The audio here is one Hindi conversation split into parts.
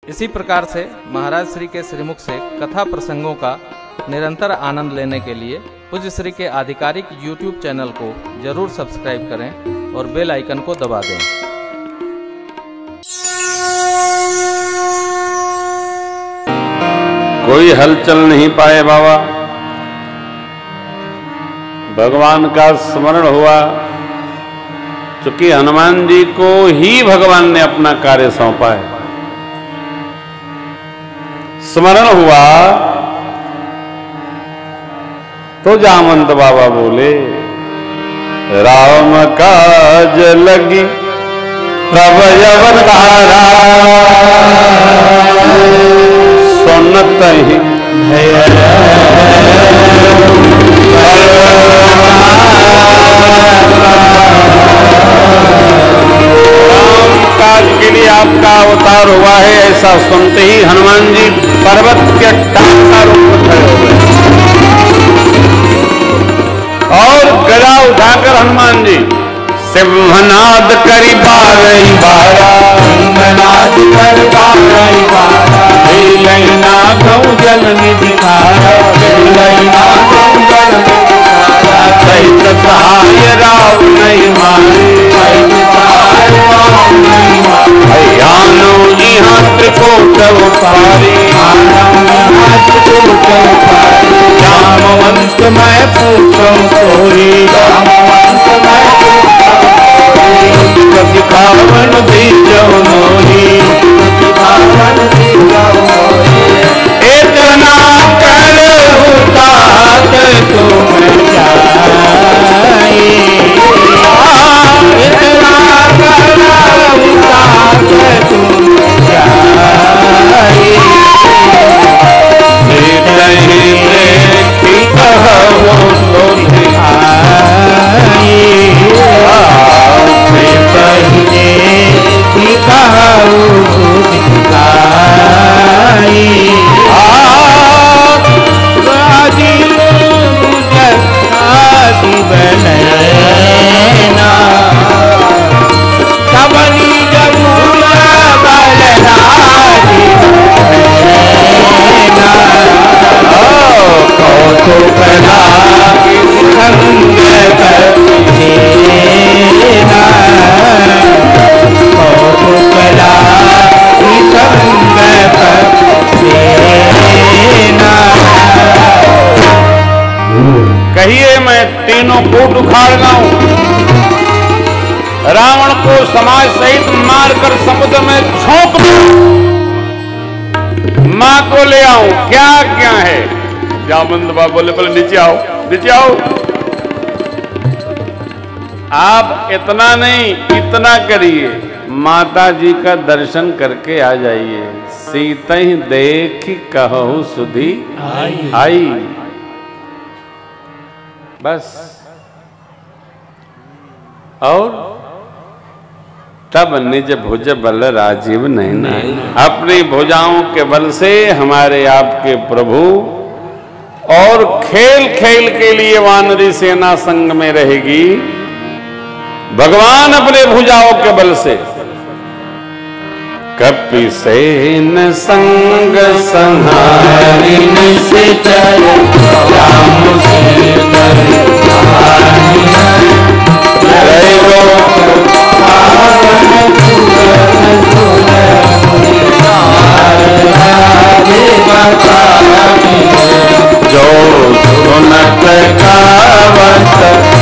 इसी प्रकार से महाराज श्री के श्रीमुख से कथा प्रसंगों का निरंतर आनंद लेने के लिए पूज्य श्री के आधिकारिक YouTube चैनल को जरूर सब्सक्राइब करें और बेल आइकन को दबा दें। कोई हलचल नहीं पाए बाबा, भगवान का स्मरण हुआ। चूंकि हनुमान जी को ही भगवान ने अपना कार्य सौंपा है। स्मरण हुआ तो जामवंत बाबा बोले, राम काज लगी तब अवतारा, सुनत ही काज के लिए आपका अवतार हुआ है, ऐसा सुनते ही हनुमान जी पर्वत के टाट का रूप खड़े हो गए और गदा उठाकर हनुमान जी सिंहनाद करी बारही बारा, सिंहनाद कर बारही बारा, लेना गौ जल निधि धारा, लेना गौ जल निधि धारा, सहित सहाय राव नहीं मारे, सहित सहाय राव नहीं मारे, भयानो यहाँ त्रिकोट उपारी, त्रिकोट उपारी, जामवंत मैं पूछूं सोई, जामवंत मैं सिखावन दीजो मोही, सिखावन दीजो मोही, इतना कर उतार तुम जाई, इतना कर उतार तुम जाई, नहीं देखी कहो सोई आई, कहिए मैं तीनों कूट उखाड़ लाऊं, रावण को समाज सहित मारकर समुद्र में झोंक दूं, मां को ले आऊं, क्या क्या है? जामवंत बाबा बोले बोले नीचे आओ, नीचे आओ। आप इतना नहीं इतना करिए, माता जी का दर्शन करके आ जाइए, सीता ही देखी कहूं सुधी आई, बस। और तब निज भुज बल राजीव नहीं, अपनी भुजाओं के बल से हमारे आपके प्रभु और खेल खेल के लिए वानरी सेना संग में रहेगी, भगवान अपने भुजाओं के बल से। कपि सेन संग संहारि निश्चर, राम से जो सुनत गावत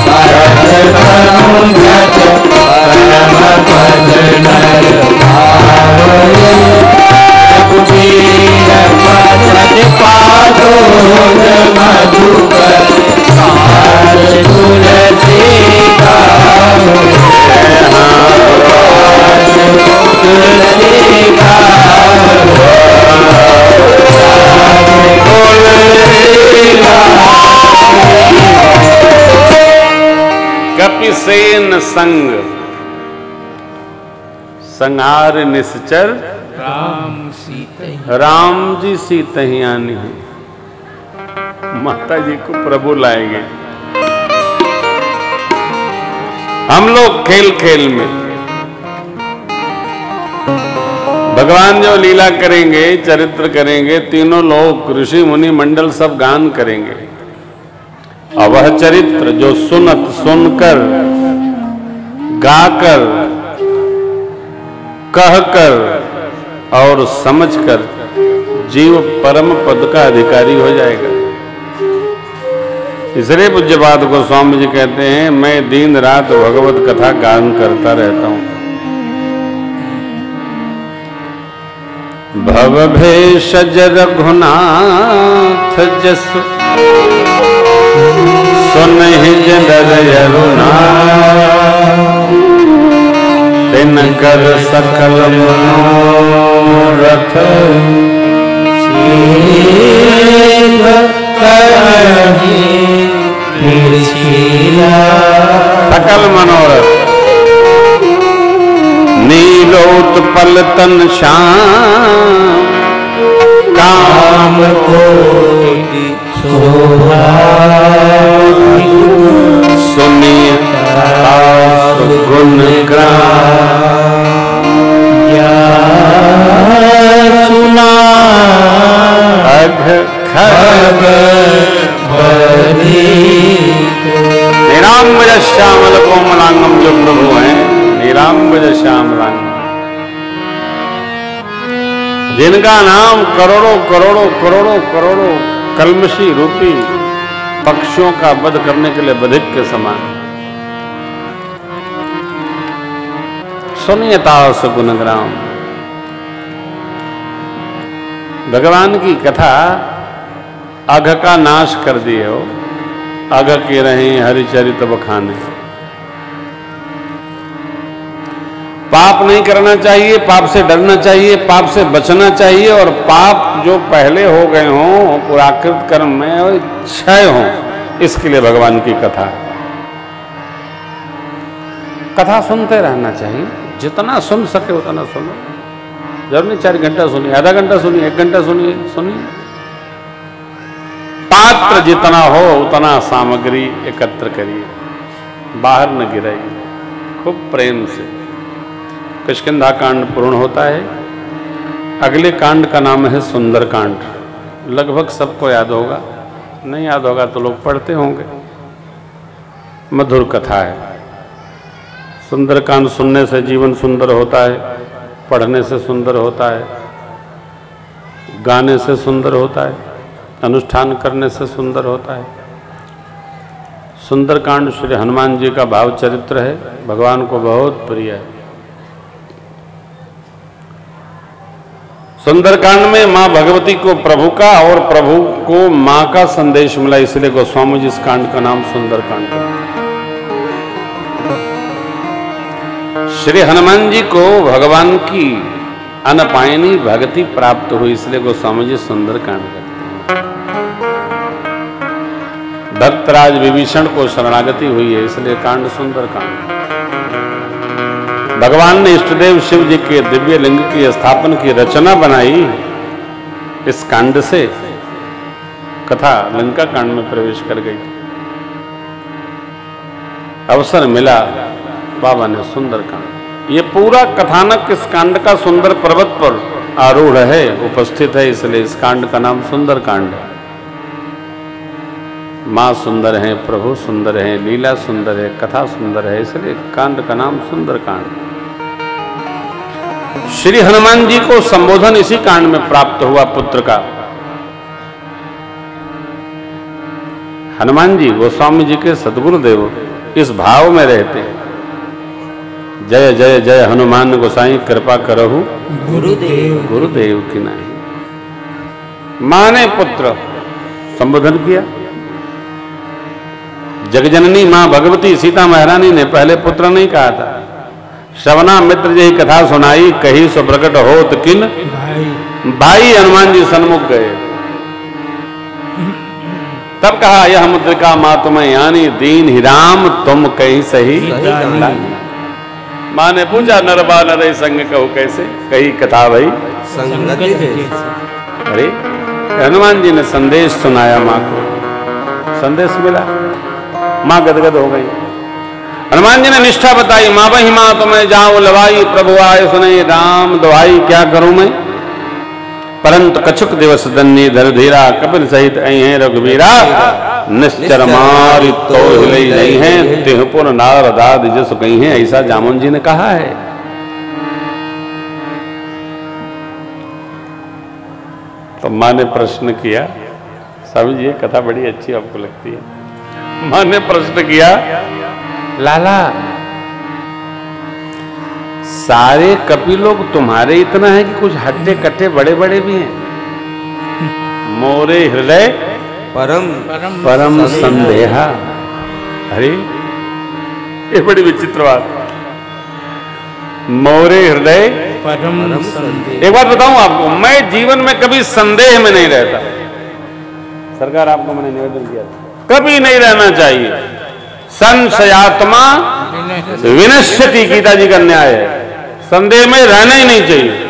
कपिसेन संग संहार निश्चर, राम जी सीतही आनी है। माता जी को प्रभु लाएंगे। हम लोग खेल खेल में भगवान जो लीला करेंगे, चरित्र करेंगे, तीनों लोग ऋषि मुनि मंडल सब गान करेंगे। और वह चरित्र जो सुनकर, गाकर, कहकर और समझकर जीव परम पद का अधिकारी हो जाएगा। इसलिए पूज्यपाद गोस्वामी जी कहते हैं, मैं दिन रात भगवत कथा गान करता रहता हूं। भव भेषज रघुनाथ जसु सुनहि जनर यरुना तिन कर सकल मनोरथ सकल मनोरथ नीलोत्पल तन श्याम काम कोटि शोभा सुनिय गुण ग्राम सुना अघ निरांबज श्यामल कोमलांगम जो प्रभु हैं, निरांबज श्यामलांगम, जिनका नाम करोड़ों करोड़ों करोड़ों करोड़ों कलमशी रूपी पक्षियों का वध करने के लिए बधिक के समान। सुनियता गुणग्राम, भगवान की कथा अघ का नाश कर दिए हो। अघ के रहे हरिचरित बखाने। पाप नहीं करना चाहिए, पाप से डरना चाहिए, पाप से बचना चाहिए, और पाप जो पहले हो गए हों पुराकृत कर्म में और क्षय हों, इसके लिए भगवान की कथा। कथा सुनते रहना चाहिए, जितना सुन सके उतना सुनो। जरूर नहीं 4 घंटा सुनिए, आधा घंटा सुनिए, 1 घंटा सुनिए। पात्र जितना हो उतना सामग्री एकत्र करिए, बाहर न गिराइए, खूब प्रेम से। किष्किंधा कांड पूर्ण होता है। अगले कांड का नाम है सुंदर कांड। लगभग सबको याद होगा, नहीं याद होगा तो लोग पढ़ते होंगे। मधुर कथा है। सुंदर कांड सुनने से जीवन सुंदर होता है, पढ़ने से सुंदर होता है, गाने से सुंदर होता है, अनुष्ठान करने से सुंदर होता है। सुंदरकांड श्री हनुमान जी का भाव चरित्र है, भगवान को बहुत प्रिय है। सुंदरकांड में मां भगवती को प्रभु का और प्रभु को मां का संदेश मिला, इसलिए गोस्वामी जी इस कांड का नाम सुंदरकांड है। श्री हनुमान जी को भगवान की अनपायनी भक्ति प्राप्त हुई, इसलिए गोस्वामी जी सुंदरकांड करते हैं। भक्तराज विभीषण को शरणागति हुई है, इसलिए कांड सुंदरकांड। भगवान ने इष्टदेव शिव जी के दिव्य लिंग की स्थापन की रचना बनाई इस कांड से। कथा लंका कांड में प्रवेश कर गई। अवसर मिला, बाबा ने सुंदरकांड। ये पूरा कथानक इस कांड का सुंदर पर्वत पर आरूढ़ है, उपस्थित है, इसलिए इस कांड का नाम सुंदरकांड है। माँ सुंदर है, प्रभु सुंदर है, लीला सुंदर है, कथा सुंदर है, इसलिए कांड का नाम सुंदरकांड। श्री हनुमान जी को संबोधन इसी कांड में प्राप्त हुआ पुत्र का। हनुमान जी गोस्वामी जी के सदगुरुदेव इस भाव में रहते हैं, जय जय जय हनुमान गोसाई कृपा करहु गुरुदेव की नहीं। मां ने पुत्र संबोधन किया। जगजननी मां भगवती सीता महारानी ने पहले पुत्र नहीं कहा था। श्रवणा मित्र जी कथा सुनाई, कही सो प्रकट होत किन भाई हनुमान जी सन्मुख गए। तब कहा यह मुद्रिका मातुम यानी दीन ही राम तुम कहीं सही। मां ने पूछा नरबा नरे संग कहू कैसे, कही कथा भाई संगति। अरे हनुमान जी ने संदेश सुनाया, मां को संदेश मिला, मां गदगद हो गई। हनुमान जी ने निष्ठा बताई, माँ बही माँ तो मैं जाऊं लवाई, प्रभु आए सुने राम दुहाई, क्या करूं मैं। परंतु कछुक दिवस दन्नी धर धीरा, कपिल सहित आई है रघुवीरा, निश्चर मारि तो हिलई नहीं है, तिहपुर नारदाद जस कही है, ऐसा जामुन जी ने कहा है। तो माँ ने प्रश्न किया, स्वामी जी ये कथा बड़ी अच्छी आपको लगती है। माँ ने प्रश्न किया, लाला सारे कपि लोग तुम्हारे इतना है कि कुछ हट्टे कट्टे बड़े बड़े भी हैं। मोरे हृदय परम संदेहा। अरे ये बड़ी विचित्र बात। मोरे हृदय परम संदेह। एक बात बताऊं आपको, मैं जीवन में कभी संदेह में नहीं रहता। सरकार आपको मैंने निवेदन किया, कभी नहीं रहना चाहिए। संशयात्मा विनश्यति, गीता जी का न्याय है। संदेह में रहना ही नहीं चाहिए।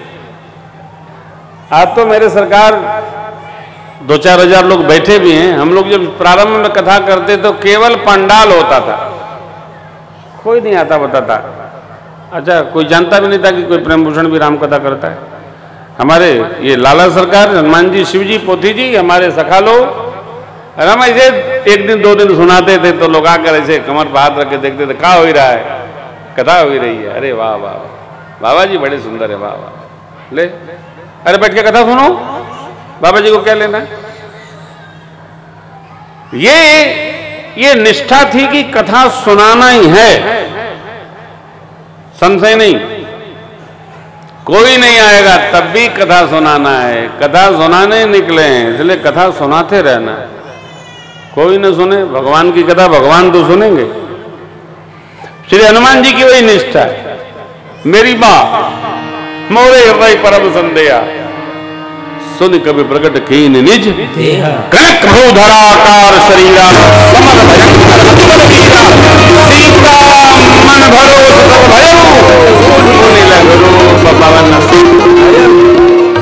आज तो मेरे सरकार 2-4 हजार लोग बैठे भी हैं। हम लोग जब प्रारंभ में कथा करते तो केवल पंडाल होता था, कोई नहीं आता बताता। अच्छा, कोई जानता भी नहीं था कि कोई प्रेम भूषण भी राम कथा करता है। हमारे ये लाला सरकार, हनुमान जी, शिव जी, पोथी जी, हमारे सखा लोग, हम ऐसे 1 दिन 2 दिन सुनाते थे तो लोग आकर ऐसे कमर पर हाथ रख के देखते थे, क्या हो ही रहा है, कथा हो ही रही है। अरे वाह वाह बाबा जी बड़े सुंदर है, वाह वाह, ले अरे बैठ के कथा सुनो, बाबा जी को क्या लेना है। ये निष्ठा थी कि कथा सुनाना ही है, संशय नहीं। कोई नहीं आएगा तब भी कथा सुनाना है, कथा सुनाने निकले हैं इसलिए कथा सुनाते रहना है। कोई न सुने भगवान की कथा, भगवान तो सुनेंगे। श्री हनुमान जी की वही निष्ठा है। मेरी मां मोरे हृदय परम संदेहा, सुन कभी प्रकट कीन निज, कनक भूधराकार शरीरा, समर भयंकर अतिबल वीरा, सीता मन भरो सुख भयउ, मुनि लग रूप पवन सिंह।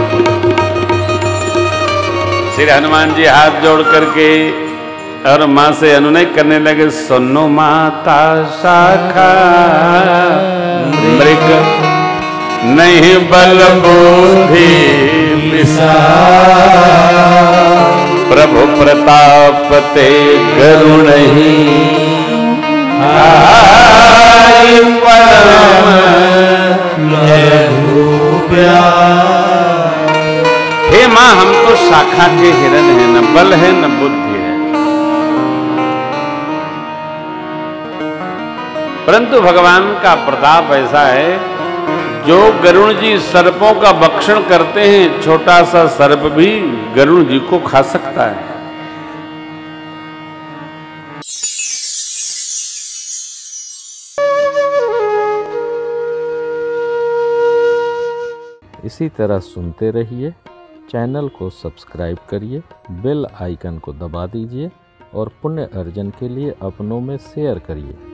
श्री हनुमान जी हाथ जोड़ करके और मां से अनुनय करने लगे, सुनो माता शाखा मृग नहीं बल बुद्धि विसा, प्रभु प्रताप ते करुण ही आई परम लघु प्यार। हे मां, हम तो शाखा के हिरण हैं, न बल है न बुद्धि है, परंतु भगवान का प्रताप ऐसा है, जो गरुण जी सर्पों का भक्षण करते हैं, छोटा सा सर्प भी गरुण जी को खा सकता है। इसी तरह सुनते रहिए, चैनल को सब्सक्राइब करिए, बेल आइकन को दबा दीजिए और पुण्य अर्जन के लिए अपनों में शेयर करिए।